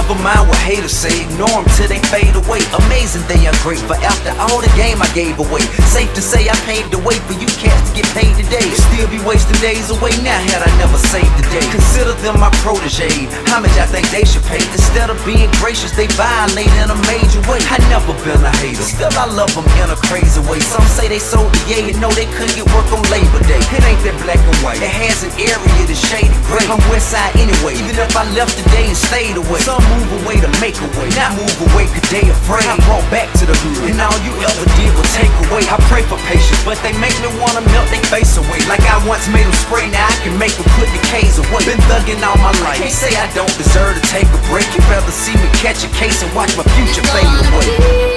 Never mind what haters say, ignore them till they fade away. Amazing they ungrateful after all the game I gave away. Safe to say I paved the way for you cats to get paid today. Still be wasting days away now had I never saved the day. Consider them my protege, homage I think they should pay. Instead of being gracious, they violate in a major way. I never been a hater, still I love them in a crazy way. Some say they sold the yay and know they couldn't get work on Labor Day. It ain't that black and white, it has an area that's shaded gray. I'm west side anyway, even if I left today and stayed away. Some move away to make a way, not move away cause they afraid. I brought back to the hood, and all you ever did was take away. I pray for patience, but they make me wanna melt their face away. Like I once made them spray, now I can make them put the K's away. Been thugging all my life, can't say I don't deserve to take a break. You'd rather see me catch a case and watch my future fade away.